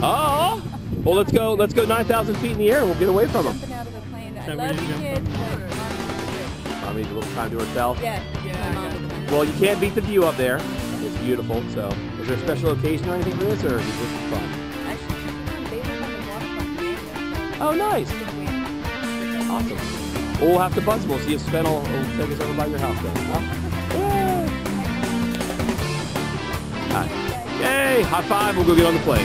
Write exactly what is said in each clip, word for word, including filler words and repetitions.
Oh! Well, let's go. Let's go nine thousand feet in the air, and we'll get away from them. Jumping out of the plane. I love you, kids. Mom needs a little time to herself. Yeah. Yeah. Well, you can't beat the view up there. It's beautiful. So, is there a special occasion or anything for this, or is it just fun? Oh, nice. Awesome. Well, we'll have to bus. We'll see if Sven will, will take us over by your house then. Huh? Yay! Hi. Yay! High five. We'll go get on the plane.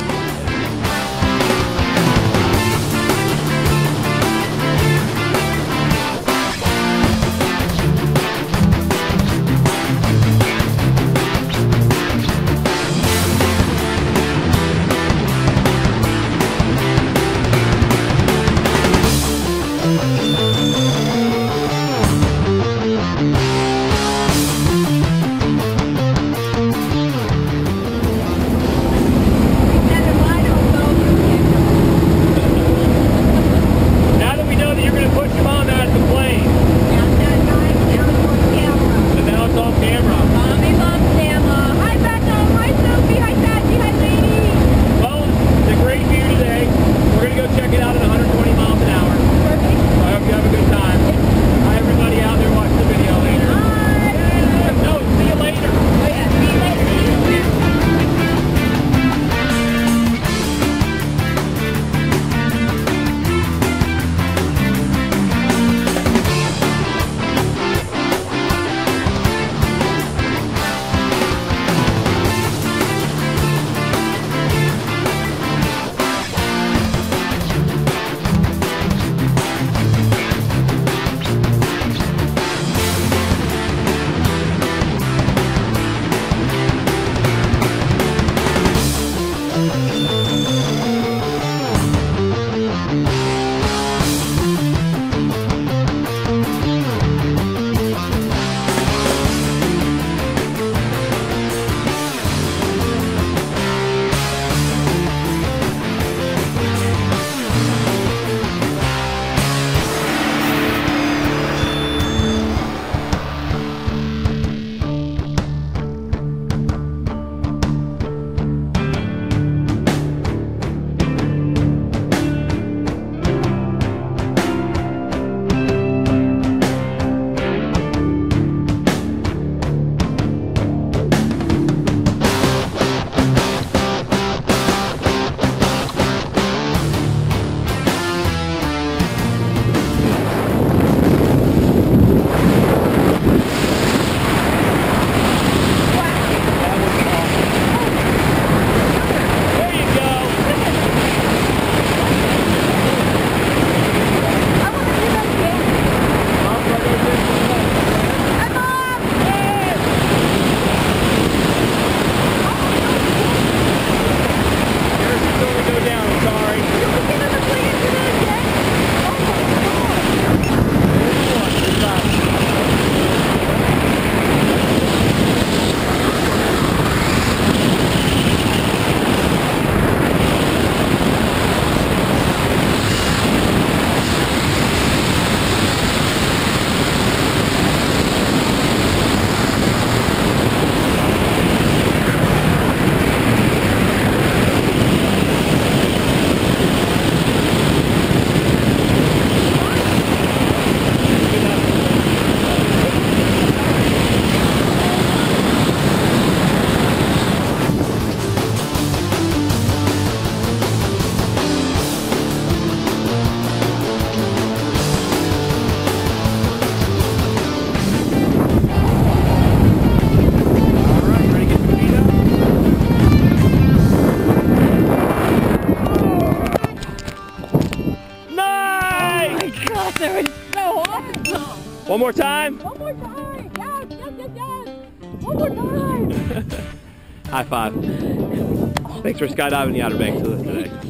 One more time? One more time! Yes, yes, yes, yes! One more time! High five. Thanks for skydiving the Outer Banks with us today.